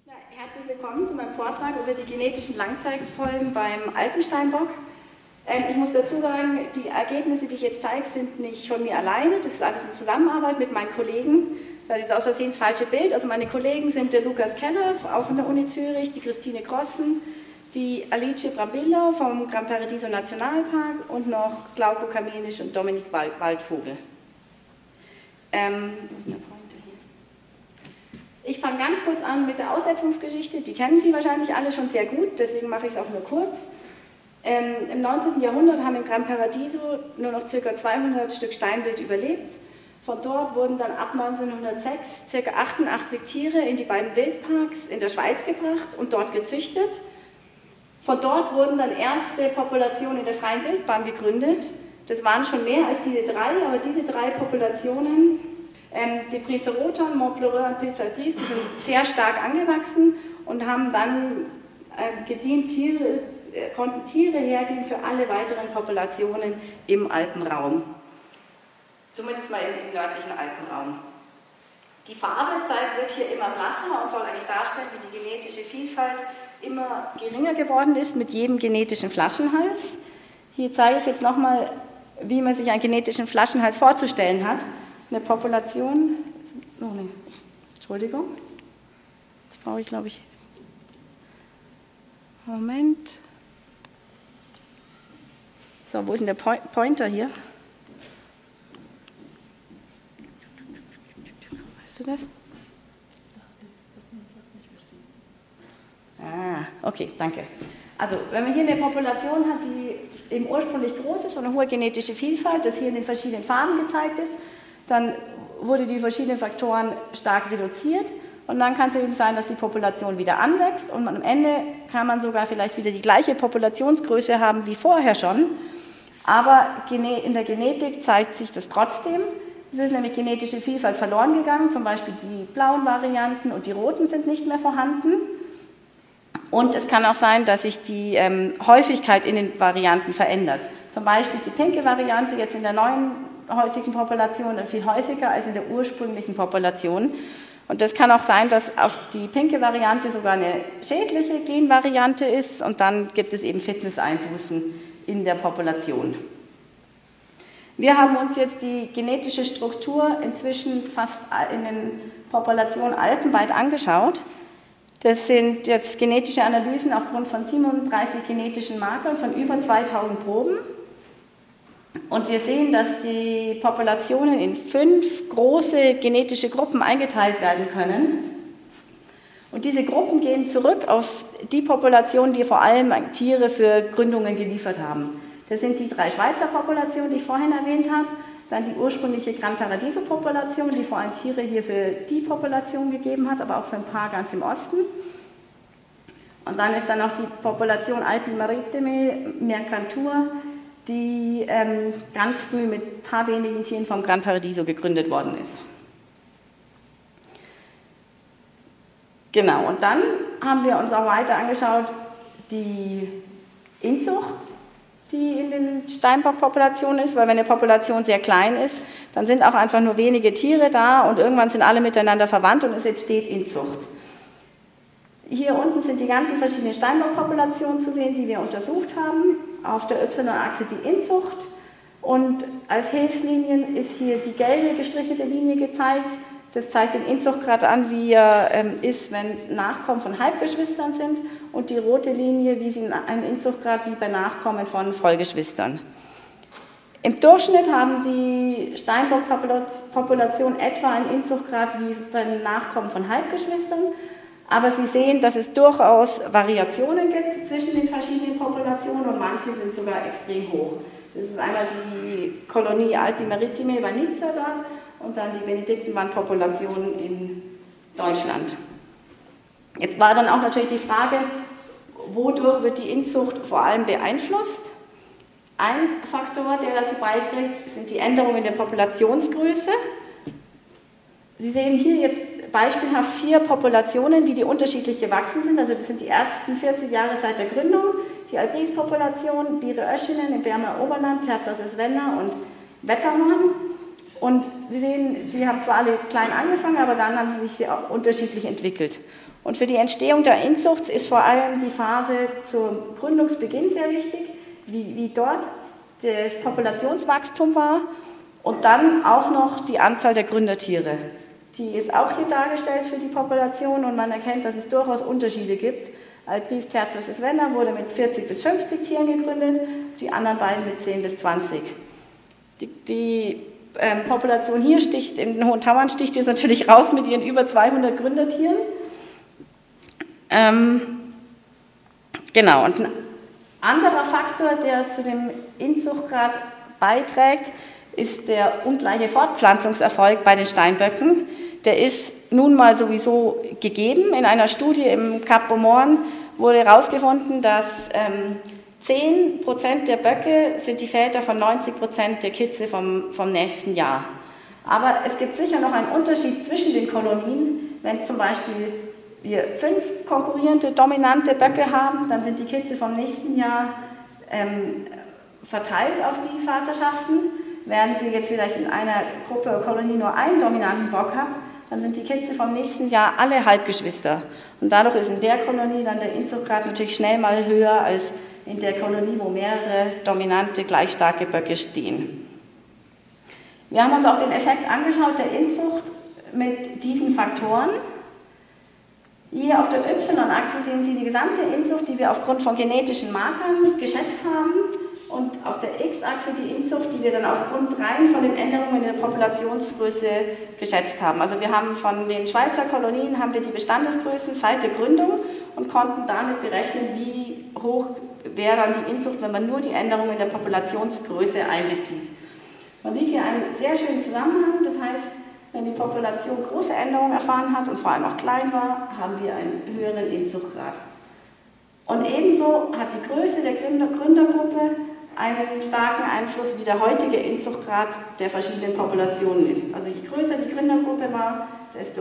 Ja, herzlich willkommen zu meinem Vortrag über die genetischen Langzeitfolgen beim Alpensteinbock. Ich muss dazu sagen, die Ergebnisse, die ich jetzt zeige, sind nicht von mir alleine. Das ist alles in Zusammenarbeit mit meinen Kollegen. Das ist aus Versehen das falsche Bild. Also meine Kollegen sind der Lukas Keller, auch von der Uni Zürich, die Christine Grossen, die Alice Brambilla vom Gran Paradiso Nationalpark und noch Glauco Kamenisch und Dominik Waldvogel. Wo ist der Pointer hier? Ich fange ganz kurz an mit der Aussetzungsgeschichte. Die kennen Sie wahrscheinlich alle schon sehr gut, deswegen mache ich es auch nur kurz. Im 19. Jahrhundert haben im Gran Paradiso nur noch ca. 200 Stück Steinwild überlebt. Von dort wurden dann ab 1906 ca. 88 Tiere in die beiden Wildparks in der Schweiz gebracht und dort gezüchtet. Von dort wurden dann erste Populationen in der freien Wildbahn gegründet. Das waren schon mehr als diese drei, aber diese drei Populationen, die Prizeroton, Montpleureur und Pilz-Albris, die sind sehr stark angewachsen und haben dann konnten Tiere hergeben für alle weiteren Populationen im Alpenraum. Zumindest mal im nördlichen Alpenraum. Die Farbe wird hier immer blasser und soll eigentlich darstellen, wie die genetische Vielfalt immer geringer geworden ist mit jedem genetischen Flaschenhals. Hier zeige ich jetzt nochmal, wie man sich einen genetischen Flaschenhals vorzustellen hat. Eine Population, oh nee, Entschuldigung, jetzt brauche ich glaube ich, Moment. So, wo ist denn der Pointer hier? Weißt du das? Ah, okay, danke. Also, wenn man hier eine Population hat, die eben ursprünglich groß ist und eine hohe genetische Vielfalt, das hier in den verschiedenen Farben gezeigt ist, dann wurde die verschiedenen Faktoren stark reduziert und dann kann es eben sein, dass die Population wieder anwächst und am Ende kann man sogar vielleicht wieder die gleiche Populationsgröße haben wie vorher schon, aber in der Genetik zeigt sich das trotzdem. Es ist nämlich genetische Vielfalt verloren gegangen, zum Beispiel die blauen Varianten und die roten sind nicht mehr vorhanden. Und es kann auch sein, dass sich die Häufigkeit in den Varianten verändert. Zum Beispiel ist die pinke Variante jetzt in der neuen heutigen Population viel häufiger als in der ursprünglichen Population. Und das kann auch sein, dass auf die pinke Variante sogar eine schädliche Genvariante ist und dann gibt es eben Fitnesseinbußen in der Population. Wir haben uns jetzt die genetische Struktur inzwischen fast in den Populationen alpenweit angeschaut. Das sind jetzt genetische Analysen aufgrund von 37 genetischen Markern von über 2000 Proben. Und wir sehen, dass die Populationen in 5 große genetische Gruppen eingeteilt werden können. Und diese Gruppen gehen zurück auf die Populationen, die vor allem Tiere für Gründungen geliefert haben. Das sind die 3 Schweizer Populationen, die ich vorhin erwähnt habe, dann die ursprüngliche Gran Paradiso-Population, die vor allem Tiere hier für die Population gegeben hat, aber auch für ein paar ganz im Osten. Und dann ist dann noch die Population Alpi Maritime Mercantour, die ganz früh mit ein paar wenigen Tieren vom Gran Paradiso gegründet worden ist. Genau, und dann haben wir uns auch weiter angeschaut, die Inzucht, die in den Steinbock-Populationen ist, weil wenn eine Population sehr klein ist, dann sind auch einfach nur wenige Tiere da und irgendwann sind alle miteinander verwandt und es entsteht Inzucht. Hier unten sind die ganzen verschiedenen Steinbock-Populationen zu sehen, die wir untersucht haben. Auf der Y-Achse die Inzucht und als Hilfslinien ist hier die gelbe gestrichelte Linie gezeigt. Das zeigt den Inzuchtgrad an, wie er ist, wenn Nachkommen von Halbgeschwistern sind und die rote Linie, wie sie einen Inzuchtgrad wie bei Nachkommen von Vollgeschwistern. Im Durchschnitt haben die Steinbock-Populationen etwa einen Inzuchtgrad wie bei Nachkommen von Halbgeschwistern, aber Sie sehen, dass es durchaus Variationen gibt zwischen den verschiedenen Populationen und manche sind sogar extrem hoch. Das ist einmal die Kolonie Alpi Maritime bei Nizza dort und dann die Benediktenwand-Population in Deutschland. Jetzt war dann auch natürlich die Frage, wodurch wird die Inzucht vor allem beeinflusst? Ein Faktor, der dazu beiträgt, sind die Änderungen in der Populationsgröße. Sie sehen hier jetzt beispielhaft 4 Populationen, wie die unterschiedlich gewachsen sind. Also das sind die ersten 40 Jahre seit der Gründung. Die Albris-Population, Biere-Öschinen im Berner Oberland, Terzas-Esvenna und Wetterhorn. Und Sie sehen, sie haben zwar alle klein angefangen, aber dann haben sie sich sehr unterschiedlich entwickelt. Und für die Entstehung der Inzucht ist vor allem die Phase zum Gründungsbeginn sehr wichtig, wie dort das Populationswachstum war und dann auch noch die Anzahl der Gründertiere. Die ist auch hier dargestellt für die Population und man erkennt, dass es durchaus Unterschiede gibt. Alpris tertius Svenna wurde mit 40 bis 50 Tieren gegründet, die anderen beiden mit 10 bis 20. Die Population hier sticht, in Hohen Tauern sticht jetzt natürlich raus mit ihren über 200 Gründertieren. Genau, und ein anderer Faktor, der zu dem Inzuchtgrad beiträgt, ist der ungleiche Fortpflanzungserfolg bei den Steinböcken. Der ist nun mal sowieso gegeben. In einer Studie im Kap Beaumont wurde herausgefunden, dass 10% der Böcke sind die Väter von 90% der Kitze vom nächsten Jahr. Aber es gibt sicher noch einen Unterschied zwischen den Kolonien. Wenn zum Beispiel wir 5 konkurrierende, dominante Böcke haben, dann sind die Kitze vom nächsten Jahr verteilt auf die Vaterschaften. Während wir jetzt vielleicht in einer Gruppe oder Kolonie nur einen dominanten Bock haben, dann sind die Kitze vom nächsten Jahr alle Halbgeschwister. Und dadurch ist in der Kolonie dann der Inzuchtgrad natürlich schnell mal höher als in der Kolonie, wo mehrere dominante, gleich starke Böcke stehen. Wir haben uns auch den Effekt angeschaut der Inzucht mit diesen Faktoren. Hier auf der Y-Achse sehen Sie die gesamte Inzucht, die wir aufgrund von genetischen Markern geschätzt haben. Und auf der X-Achse die Inzucht, die wir dann aufgrund rein von den Änderungen in der Populationsgröße geschätzt haben. Also wir haben von den Schweizer Kolonien haben wir die Bestandesgrößen seit der Gründung und konnten damit berechnen, wie hoch wäre dann die Inzucht, wenn man nur die Änderungen in der Populationsgröße einbezieht. Man sieht hier einen sehr schönen Zusammenhang, das heißt, wenn die Population große Änderungen erfahren hat und vor allem auch klein war, haben wir einen höheren Inzuchtgrad. Und ebenso hat die Größe der Gründergruppe einen starken Einfluss, wie der heutige Inzuchtgrad der verschiedenen Populationen ist. Also je größer die Gründergruppe war, desto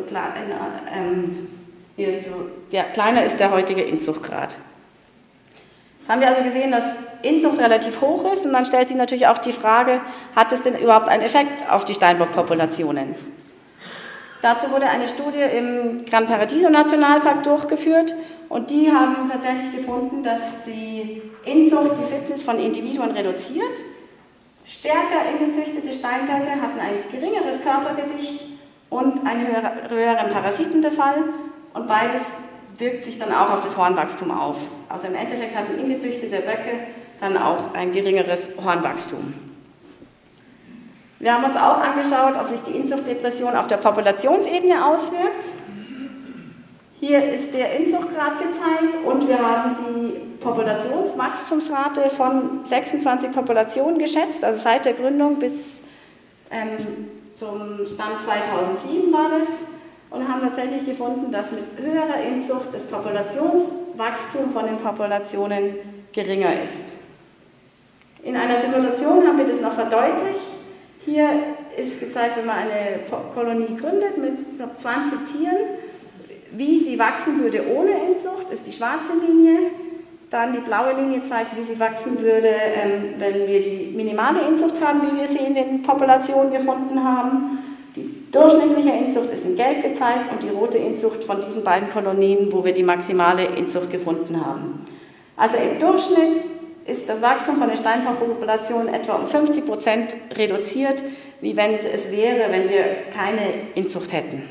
kleiner ist der heutige Inzuchtgrad. Jetzt haben wir also gesehen, dass Inzucht relativ hoch ist und dann stellt sich natürlich auch die Frage, hat es denn überhaupt einen Effekt auf die Steinbock-Populationen? Dazu wurde eine Studie im Gran Paradiso Nationalpark durchgeführt und die haben tatsächlich gefunden, dass die Inzucht die Fitness von Individuen reduziert. Stärker ingezüchtete Steinböcke hatten ein geringeres Körpergewicht und einen höheren Parasitenbefall und beides wirkt sich dann auch auf das Hornwachstum aus. Also im Endeffekt hatten ingezüchtete Böcke dann auch ein geringeres Hornwachstum. Wir haben uns auch angeschaut, ob sich die Inzuchtdepression auf der Populationsebene auswirkt. Hier ist der Inzuchtgrad gezeigt und wir haben die Populationswachstumsrate von 26 Populationen geschätzt, also seit der Gründung bis zum Stand 2007 war das, und haben tatsächlich gefunden, dass mit höherer Inzucht das Populationswachstum von den Populationen geringer ist. In einer Simulation haben wir das noch verdeutlicht. Hier ist gezeigt, wenn man eine Kolonie gründet mit knapp 20 Tieren, wie sie wachsen würde ohne Inzucht, ist die schwarze Linie. Dann die blaue Linie zeigt, wie sie wachsen würde, wenn wir die minimale Inzucht haben, wie wir sie in den Populationen gefunden haben. Die durchschnittliche Inzucht ist in Gelb gezeigt und die rote Inzucht von diesen beiden Kolonien, wo wir die maximale Inzucht gefunden haben. Also im Durchschnitt ist das Wachstum von den Steinbock-Populationen etwa um 50% reduziert, wie wenn es wäre, wenn wir keine Inzucht hätten.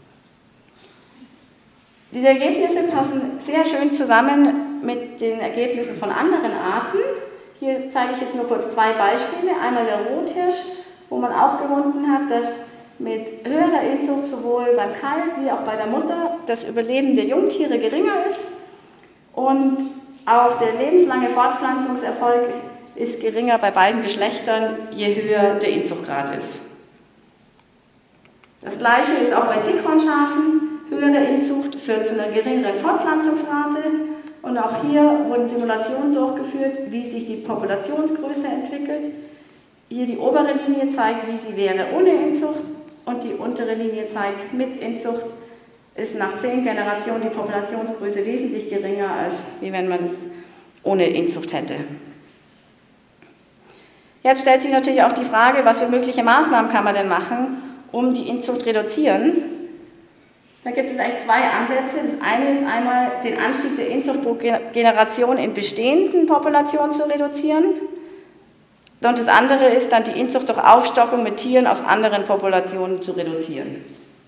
Diese Ergebnisse passen sehr schön zusammen mit den Ergebnissen von anderen Arten. Hier zeige ich jetzt nur kurz 2 Beispiele. Einmal der Rothirsch, wo man auch gefunden hat, dass mit höherer Inzucht sowohl beim Kalb wie auch bei der Mutter das Überleben der Jungtiere geringer ist und auch der lebenslange Fortpflanzungserfolg ist geringer bei beiden Geschlechtern, je höher der Inzuchtgrad ist. Das Gleiche ist auch bei Dickhornschafen. Höhere Inzucht führt zu einer geringeren Fortpflanzungsrate und auch hier wurden Simulationen durchgeführt, wie sich die Populationsgröße entwickelt. Hier die obere Linie zeigt, wie sie wäre ohne Inzucht und die untere Linie zeigt, mit Inzucht ist nach 10 Generationen die Populationsgröße wesentlich geringer, als wie wenn man es ohne Inzucht hätte. Jetzt stellt sich natürlich auch die Frage, was für mögliche Maßnahmen kann man denn machen, um die Inzucht reduzieren. Da gibt es eigentlich zwei Ansätze. Das eine ist einmal, den Anstieg der Inzucht pro Generation in bestehenden Populationen zu reduzieren. Und das andere ist dann, die Inzucht durch Aufstockung mit Tieren aus anderen Populationen zu reduzieren.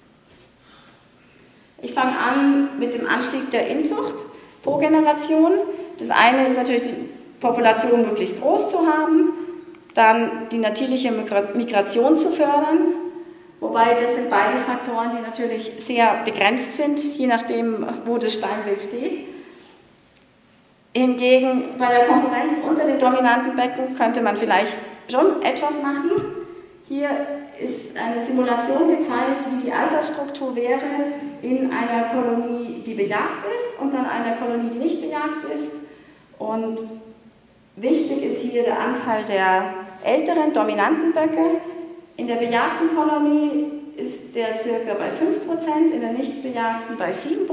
Ich fange an mit dem Anstieg der Inzucht pro Generation. Das eine ist natürlich, die Population möglichst groß zu haben, dann die natürliche Migration zu fördern, wobei das sind beides Faktoren, die natürlich sehr begrenzt sind, je nachdem, wo das Steinbild steht. Hingegen bei der Konkurrenz unter den dominanten Becken könnte man vielleicht schon etwas machen. Hier ist eine Simulation gezeigt, wie die Altersstruktur wäre in einer Kolonie, die bejagt ist, und dann einer Kolonie, die nicht bejagt ist. Und wichtig ist hier der Anteil der älteren, dominanten Böcke. In der bejagten Kolonie ist der circa bei 5%, in der nicht bejagten bei 7%.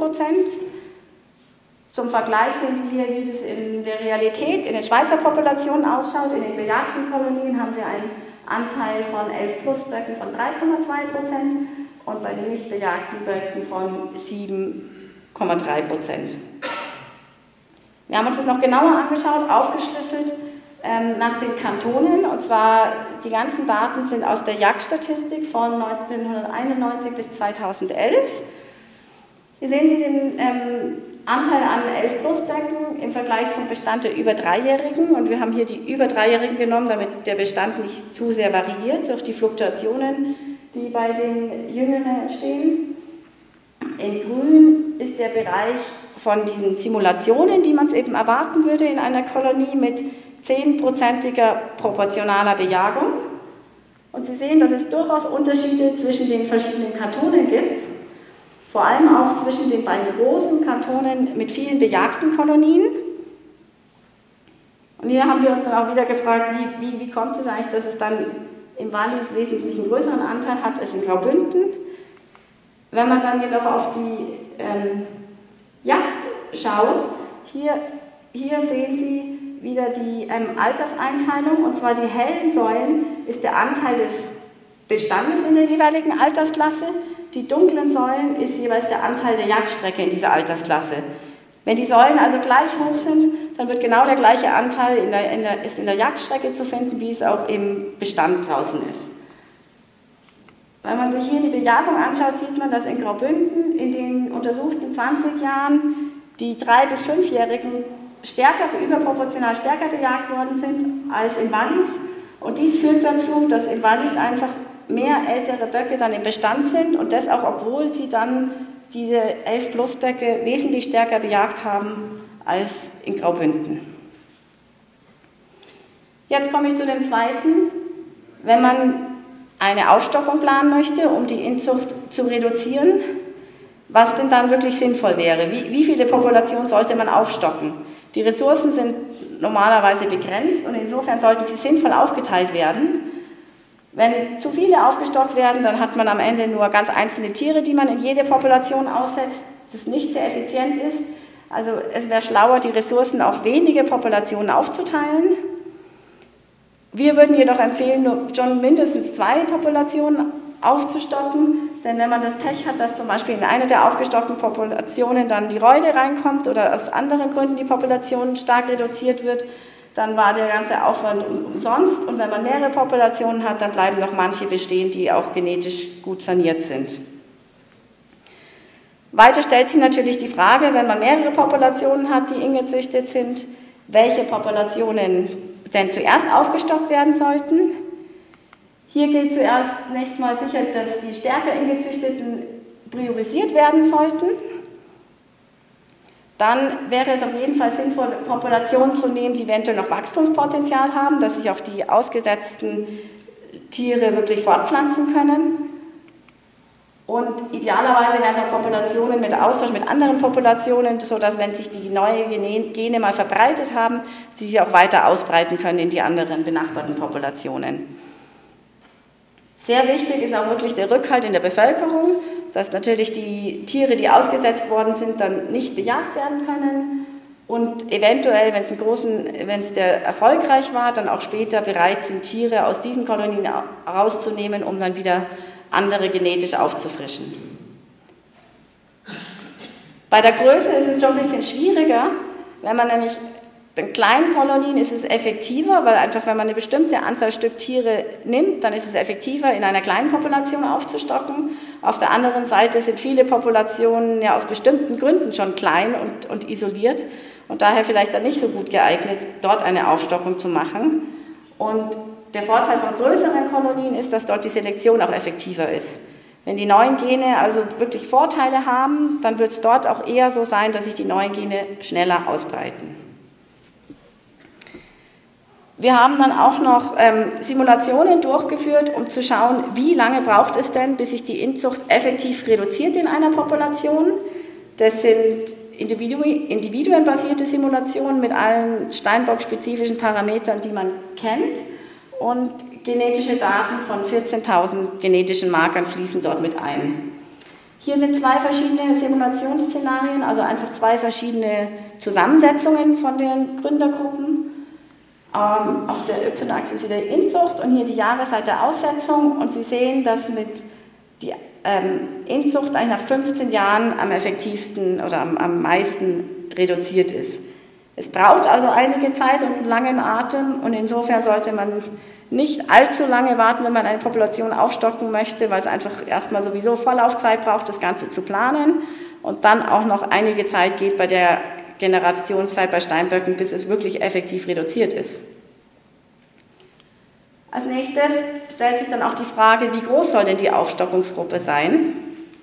Zum Vergleich sehen Sie hier, wie das in der Realität in den Schweizer Populationen ausschaut. In den bejagten Kolonien haben wir einen Anteil von 11+ Böcken von 3,2% und bei den nicht bejagten Böcken von 7,3%. Wir haben uns das noch genauer angeschaut, aufgeschlüsselt nach den Kantonen, und zwar die ganzen Daten sind aus der Jagdstatistik von 1991 bis 2011. Hier sehen Sie den Anteil an 11+ Becken im Vergleich zum Bestand der über Dreijährigen, und wir haben hier die über Dreijährigen genommen, damit der Bestand nicht zu sehr variiert durch die Fluktuationen, die bei den Jüngeren entstehen. In Grün ist der Bereich von diesen Simulationen, wie man es eben erwarten würde in einer Kolonie mit 10%iger proportionaler Bejagung. Und Sie sehen, dass es durchaus Unterschiede zwischen den verschiedenen Kantonen gibt. Vor allem auch zwischen den beiden großen Kantonen mit vielen bejagten Kolonien. Und hier haben wir uns dann auch wieder gefragt, wie kommt es eigentlich, dass es dann im Wallis wesentlich einen größeren Anteil hat als in Graubünden. Wenn man dann jedoch auf die Jagd schaut, hier sehen Sie wieder die Alterseinteilung, und zwar die hellen Säulen ist der Anteil des Bestandes in der jeweiligen Altersklasse. Die dunklen Säulen ist jeweils der Anteil der Jagdstrecke in dieser Altersklasse. Wenn die Säulen also gleich hoch sind, dann wird genau der gleiche Anteil in der Jagdstrecke zu finden, wie es auch im Bestand draußen ist. Wenn man sich hier die Bejagung anschaut, sieht man, dass in Graubünden in den untersuchten 20 Jahren die 3- bis 5-Jährigen überproportional stärker bejagt worden sind als im Wallis. Und dies führt dazu, dass im Wallis einfach mehr ältere Böcke dann im Bestand sind, und das auch, obwohl sie dann diese 11+ Böcke wesentlich stärker bejagt haben als in Graubünden. Jetzt komme ich zu dem zweiten. Wenn man eine Aufstockung planen möchte, um die Inzucht zu reduzieren, was denn dann wirklich sinnvoll wäre. Wie viele Populationen sollte man aufstocken? Die Ressourcen sind normalerweise begrenzt, und insofern sollten sie sinnvoll aufgeteilt werden. Wenn zu viele aufgestockt werden, dann hat man am Ende nur ganz einzelne Tiere, die man in jede Population aussetzt, das nicht sehr effizient ist. Also es wäre schlauer, die Ressourcen auf wenige Populationen aufzuteilen. Wir würden jedoch empfehlen, nur schon mindestens 2 Populationen aufzustocken, denn wenn man das Pech hat, dass zum Beispiel in einer der aufgestockten Populationen dann die Räude reinkommt oder aus anderen Gründen die Population stark reduziert wird, dann war der ganze Aufwand umsonst, und wenn man mehrere Populationen hat, dann bleiben noch manche bestehen, die auch genetisch gut saniert sind. Weiter stellt sich natürlich die Frage, wenn man mehrere Populationen hat, die eng gezüchtet sind, welche Populationen denn zuerst aufgestockt werden sollten. Hier gilt zuerst nächstes mal sicher, dass die stärker eng gezüchteten priorisiert werden sollten. Dann wäre es auf jeden Fall sinnvoll, Populationen zu nehmen, die eventuell noch Wachstumspotenzial haben, dass sich auch die ausgesetzten Tiere wirklich fortpflanzen können. Und idealerweise wären es auch Populationen mit Austausch mit anderen Populationen, sodass, wenn sich die neuen Gene mal verbreitet haben, sie sich auch weiter ausbreiten können in die anderen benachbarten Populationen. Sehr wichtig ist auch wirklich der Rückhalt in der Bevölkerung, dass natürlich die Tiere, die ausgesetzt worden sind, dann nicht bejagt werden können und eventuell, wenn es erfolgreich war, dann auch später bereit sind, Tiere aus diesen Kolonien rauszunehmen, um dann wieder andere genetisch aufzufrischen. Bei der Größe ist es schon ein bisschen schwieriger, wenn man nämlich in kleinen Kolonien ist es effektiver, weil einfach, wenn man eine bestimmte Anzahl Stück Tiere nimmt, dann ist es effektiver, in einer kleinen Population aufzustocken. Auf der anderen Seite sind viele Populationen ja aus bestimmten Gründen schon klein und isoliert und daher vielleicht dann nicht so gut geeignet, dort eine Aufstockung zu machen. Und der Vorteil von größeren Kolonien ist, dass dort die Selektion auch effektiver ist. Wenn die neuen Gene also wirklich Vorteile haben, dann wird es dort auch eher so sein, dass sich die neuen Gene schneller ausbreiten. Wir haben dann auch noch Simulationen durchgeführt, um zu schauen, wie lange braucht es denn, bis sich die Inzucht effektiv reduziert in einer Population. Das sind individuenbasierte Simulationen mit allen Steinbock-spezifischen Parametern, die man kennt. Und genetische Daten von 14.000 genetischen Markern fließen dort mit ein. Hier sind zwei verschiedene Simulationsszenarien, also einfach zwei verschiedene Zusammensetzungen von den Gründergruppen. Auf der Y-Achse ist wieder die Inzucht und hier die Jahreszeit der Aussetzung. Und Sie sehen, dass die Inzucht eigentlich nach 15 Jahren am effektivsten oder am meisten reduziert ist. Es braucht also einige Zeit und einen langen Atem und insofern sollte man nicht allzu lange warten, wenn man eine Population aufstocken möchte, weil es einfach erstmal sowieso Vorlaufzeit braucht, das Ganze zu planen und dann auch noch einige Zeit geht bei der Generationszeit bei Steinböcken, bis es wirklich effektiv reduziert ist. Als nächstes stellt sich dann auch die Frage, wie groß soll denn die Aufstockungsgruppe sein?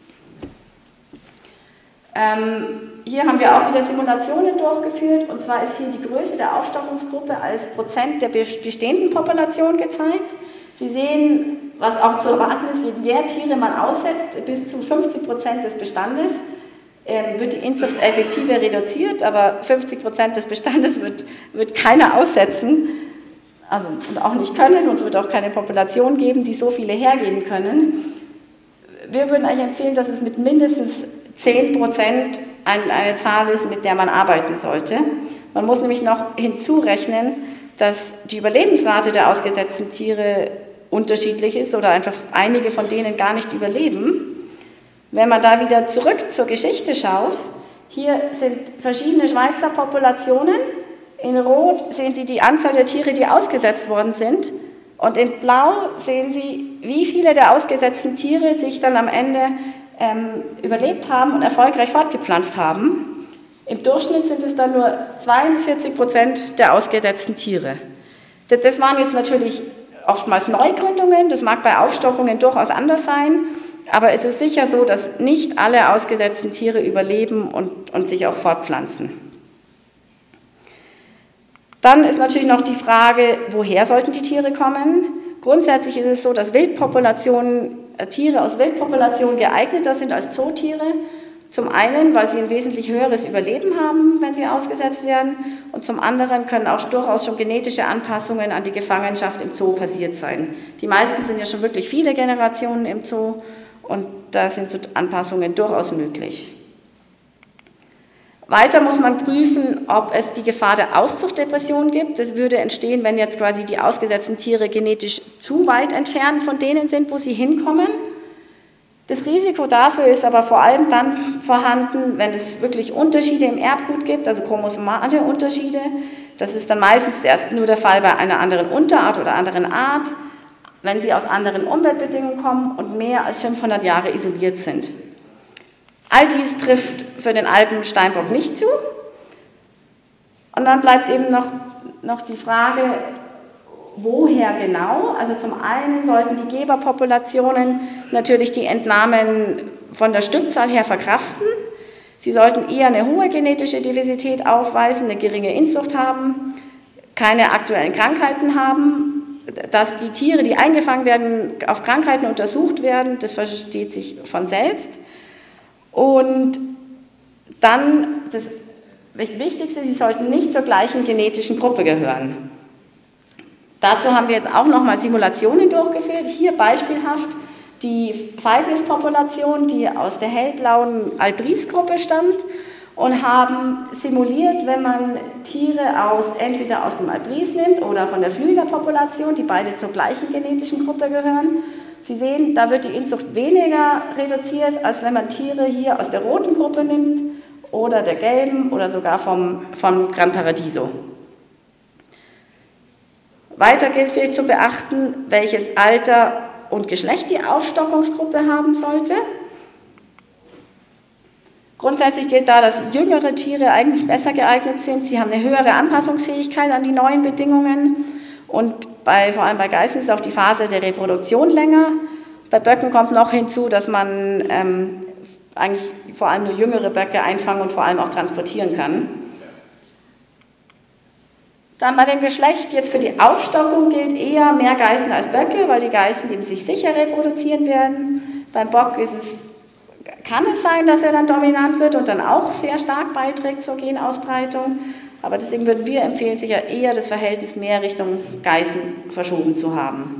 Hier haben wir auch wieder Simulationen durchgeführt, und zwar ist hier die Größe der Aufstockungsgruppe als Prozent der bestehenden Population gezeigt. Sie sehen, was auch zu erwarten ist, je mehr Tiere man aussetzt, bis zu 50% des Bestandes wird die Inzucht effektiver reduziert, aber 50% des Bestandes wird keiner aussetzen, also, und auch nicht können, und es wird auch keine Population geben, die so viele hergeben können. Wir würden eigentlich empfehlen, dass es mit mindestens 10% eine Zahl ist, mit der man arbeiten sollte. Man muss nämlich noch hinzurechnen, dass die Überlebensrate der ausgesetzten Tiere unterschiedlich ist oder einfach einige von denen gar nicht überleben. Wenn man da wieder zurück zur Geschichte schaut, hier sind verschiedene Schweizer Populationen. In Rot sehen Sie die Anzahl der Tiere, die ausgesetzt worden sind. Und in Blau sehen Sie, wie viele der ausgesetzten Tiere sich dann am Ende überlebt haben und erfolgreich fortgepflanzt haben. Im Durchschnitt sind es dann nur 42% der ausgesetzten Tiere. Das waren jetzt natürlich oftmals Neugründungen, das mag bei Aufstockungen durchaus anders sein, aber es ist sicher so, dass nicht alle ausgesetzten Tiere überleben und sich auch fortpflanzen. Dann ist natürlich noch die Frage, woher sollten die Tiere kommen? Grundsätzlich ist es so, dass Tiere aus Wildpopulationen geeigneter sind als Zootiere. Zum einen, weil sie ein wesentlich höheres Überleben haben, wenn sie ausgesetzt werden, und zum anderen können auch durchaus schon genetische Anpassungen an die Gefangenschaft im Zoo passiert sein. Die meisten sind ja schon wirklich viele Generationen im Zoo und da sind so Anpassungen durchaus möglich. Weiter muss man prüfen, ob es die Gefahr der Auszuchtdepression gibt. Das würde entstehen, wenn jetzt quasi die ausgesetzten Tiere genetisch zu weit entfernt von denen sind, wo sie hinkommen. Das Risiko dafür ist aber vor allem dann vorhanden, wenn es wirklich Unterschiede im Erbgut gibt, also chromosomale Unterschiede. Das ist dann meistens erst nur der Fall bei einer anderen Unterart oder anderen Art, wenn sie aus anderen Umweltbedingungen kommen und mehr als 500 Jahre isoliert sind. All dies trifft für den Alpensteinbock nicht zu. Und dann bleibt eben noch die Frage, woher genau? Also zum einen sollten die Geberpopulationen natürlich die Entnahmen von der Stückzahl her verkraften. Sie sollten eher eine hohe genetische Diversität aufweisen, eine geringe Inzucht haben, keine aktuellen Krankheiten haben. Dass die Tiere, die eingefangen werden, auf Krankheiten untersucht werden, das versteht sich von selbst. Und dann, das Wichtigste, sie sollten nicht zur gleichen genetischen Gruppe gehören. Dazu haben wir jetzt auch nochmal Simulationen durchgeführt. Hier beispielhaft die Falknis-Population, die aus der hellblauen Albris-Gruppe stammt, und haben simuliert, wenn man Tiere entweder aus dem Albris nimmt oder von der Flügeler-Population, die beide zur gleichen genetischen Gruppe gehören. Sie sehen, da wird die Inzucht weniger reduziert, als wenn man Tiere hier aus der roten Gruppe nimmt oder der gelben oder sogar vom Gran Paradiso. Weiter gilt vielleicht zu beachten, welches Alter und Geschlecht die Aufstockungsgruppe haben sollte. Grundsätzlich gilt da, dass jüngere Tiere eigentlich besser geeignet sind. Sie haben eine höhere Anpassungsfähigkeit an die neuen Bedingungen und vor allem bei Geißen ist auch die Phase der Reproduktion länger. Bei Böcken kommt noch hinzu, dass man eigentlich vor allem nur jüngere Böcke einfangen und vor allem auch transportieren kann. Dann bei dem Geschlecht, jetzt für die Aufstockung gilt eher mehr Geißen als Böcke, weil die Geißen eben sich sicher reproduzieren werden. Beim Bock kann es sein, dass er dann dominant wird und dann auch sehr stark beiträgt zur Genausbreitung. Aber deswegen würden wir empfehlen, sich ja eher das Verhältnis mehr Richtung Geißen verschoben zu haben.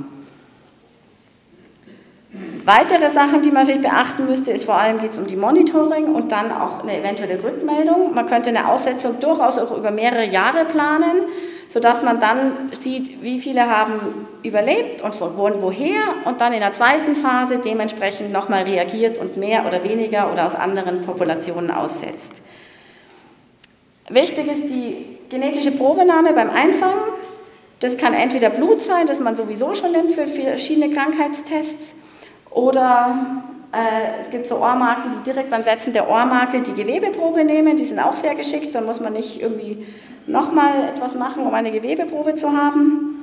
Weitere Sachen, die man vielleicht beachten müsste, ist vor allem geht es um die Monitoring und dann auch eine eventuelle Rückmeldung. Man könnte eine Aussetzung durchaus auch über mehrere Jahre planen, sodass man dann sieht, wie viele haben überlebt und von woher und dann in der zweiten Phase dementsprechend nochmal reagiert und mehr oder weniger oder aus anderen Populationen aussetzt. Wichtig ist die genetische Probenahme beim Einfangen. Das kann entweder Blut sein, das man sowieso schon nimmt für verschiedene Krankheitstests, oder es gibt so Ohrmarken, die direkt beim Setzen der Ohrmarke die Gewebeprobe nehmen. Die sind auch sehr geschickt, dann muss man nicht irgendwie nochmal etwas machen, um eine Gewebeprobe zu haben.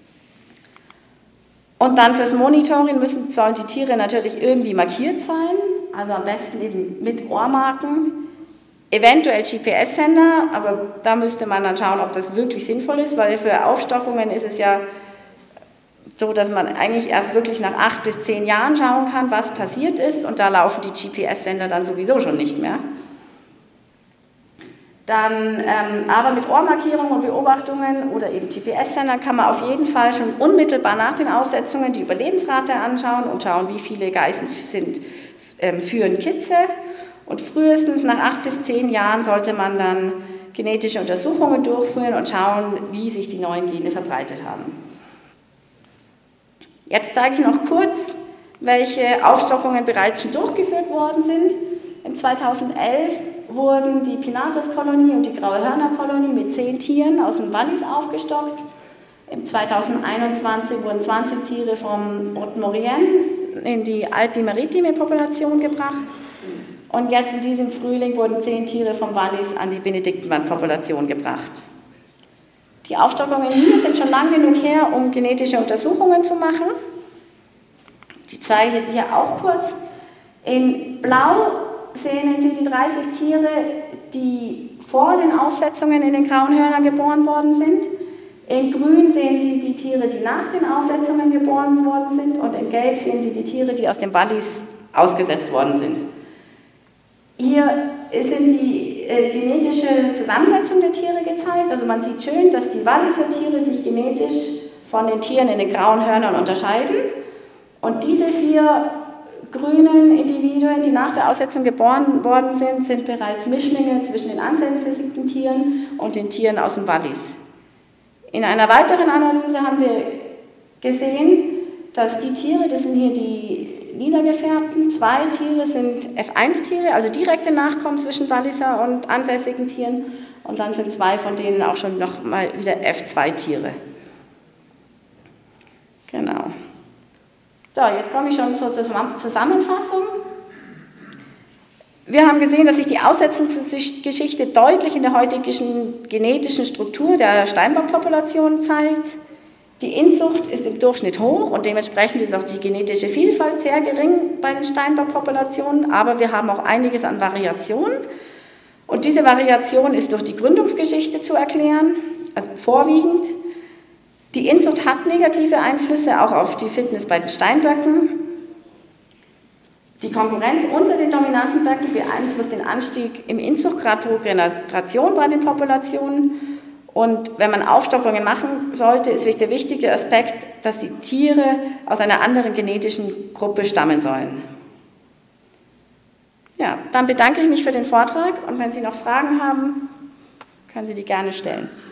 Und dann fürs Monitoring sollen die Tiere natürlich irgendwie markiert sein, also am besten eben mit Ohrmarken. Eventuell GPS-Sender, aber da müsste man dann schauen, ob das wirklich sinnvoll ist, weil für Aufstockungen ist es ja so, dass man eigentlich erst wirklich nach 8 bis 10 Jahren schauen kann, was passiert ist, und da laufen die GPS-Sender dann sowieso schon nicht mehr. Dann, aber mit Ohrmarkierungen und Beobachtungen oder eben GPS-Sendern kann man auf jeden Fall schon unmittelbar nach den Aussetzungen die Überlebensrate anschauen und schauen, wie viele Geißen führen Kitze. Und frühestens nach 8 bis 10 Jahren sollte man dann genetische Untersuchungen durchführen und schauen, wie sich die neuen Gene verbreitet haben. Jetzt zeige ich noch kurz, welche Aufstockungen bereits schon durchgeführt worden sind. Im 2011 wurden die Pinnatus-Kolonie und die Graue Hörner-Kolonie mit 10 Tieren aus dem Wallis aufgestockt. Im 2021 wurden 20 Tiere vom Haute-Maurienne in die Alpi-Maritime-Population gebracht. Und jetzt in diesem Frühling wurden 10 Tiere vom Wallis an die Benediktenband-Population gebracht. Die Aufstockungen hier sind schon lang genug her, um genetische Untersuchungen zu machen. Die zeige ich hier auch kurz. In Blau sehen Sie die 30 Tiere, die vor den Aussetzungen in den Grauen Hörnern geboren worden sind. In Grün sehen Sie die Tiere, die nach den Aussetzungen geboren worden sind. Und in Gelb sehen Sie die Tiere, die aus dem Wallis ausgesetzt worden sind. Hier sind die genetische Zusammensetzung der Tiere gezeigt. Also man sieht schön, dass die Walliser Tiere sich genetisch von den Tieren in den Grauen Hörnern unterscheiden. Und diese 4 grünen Individuen, die nach der Aussetzung geboren worden sind, sind bereits Mischlinge zwischen den ansässigen Tieren und den Tieren aus dem Wallis. In einer weiteren Analyse haben wir gesehen, dass die Tiere, das sind hier die niedergefärbten, 2 Tiere sind F1-Tiere, also direkte Nachkommen zwischen Walliser und ansässigen Tieren, und dann sind 2 von denen auch schon noch mal wieder F2-Tiere. Genau. So, jetzt komme ich schon zur Zusammenfassung. Wir haben gesehen, dass sich die Aussetzungsgeschichte deutlich in der heutigen genetischen Struktur der Steinbock-Population zeigt. Die Inzucht ist im Durchschnitt hoch und dementsprechend ist auch die genetische Vielfalt sehr gering bei den Steinbock-Populationen, aber wir haben auch einiges an Variation. Und diese Variation ist durch die Gründungsgeschichte zu erklären, also vorwiegend. Die Inzucht hat negative Einflüsse auch auf die Fitness bei den Steinböcken. Die Konkurrenz unter den dominanten Böcken beeinflusst den Anstieg im Inzuchtgrad pro Generation bei den Populationen. Und wenn man Aufstockungen machen sollte, ist der wichtige Aspekt, dass die Tiere aus einer anderen genetischen Gruppe stammen sollen. Ja, dann bedanke ich mich für den Vortrag und wenn Sie noch Fragen haben, können Sie die gerne stellen.